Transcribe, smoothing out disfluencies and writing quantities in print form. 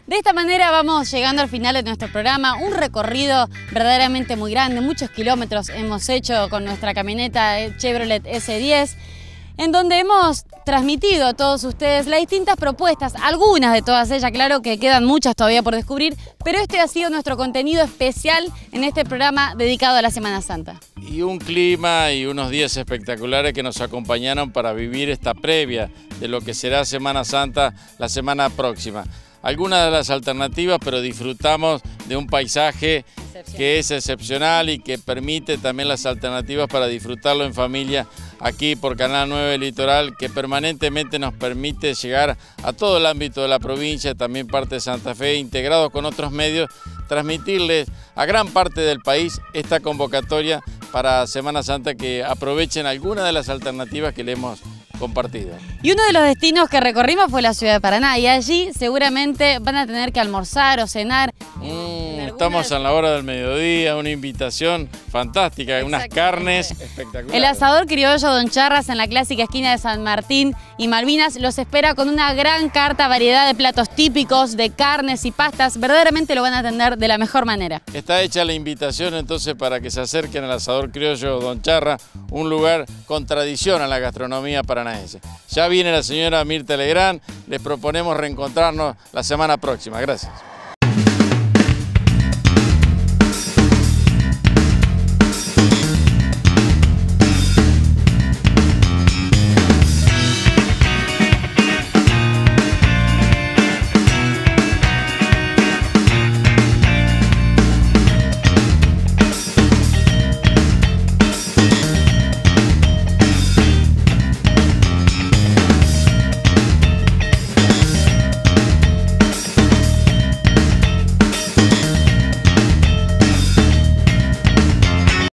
De esta manera vamos llegando al final de nuestro programa, un recorrido verdaderamente muy grande, muchos kilómetros hemos hecho con nuestra camioneta Chevrolet S10, en donde hemos transmitido a todos ustedes las distintas propuestas, algunas de todas ellas, claro que quedan muchas todavía por descubrir, pero este ha sido nuestro contenido especial en este programa dedicado a la Semana Santa. Y un clima y unos días espectaculares que nos acompañaron para vivir esta previa de lo que será Semana Santa la semana próxima. Algunas de las alternativas, pero disfrutamos de un paisaje que es excepcional y que permite también las alternativas para disfrutarlo en familia aquí por Canal 9 Litoral, que permanentemente nos permite llegar a todo el ámbito de la provincia, también parte de Santa Fe, integrados con otros medios, transmitirles a gran parte del país esta convocatoria para Semana Santa, que aprovechen algunas de las alternativas que le hemos compartido. Y uno de los destinos que recorrimos fue la ciudad de Paraná, y allí seguramente van a tener que almorzar o cenar. Estamos a la hora del mediodía, una invitación fantástica, unas carnes espectaculares. El asador criollo Don Charras en la clásica esquina de San Martín y Malvinas los espera con una gran carta, variedad de platos típicos, de carnes y pastas. Verdaderamente lo van a atender de la mejor manera. Está hecha la invitación entonces para que se acerquen al asador criollo Don Charra, un lugar con tradición a la gastronomía paranaense. Ya viene la señora Mirta Legrand, les proponemos reencontrarnos la semana próxima. Gracias.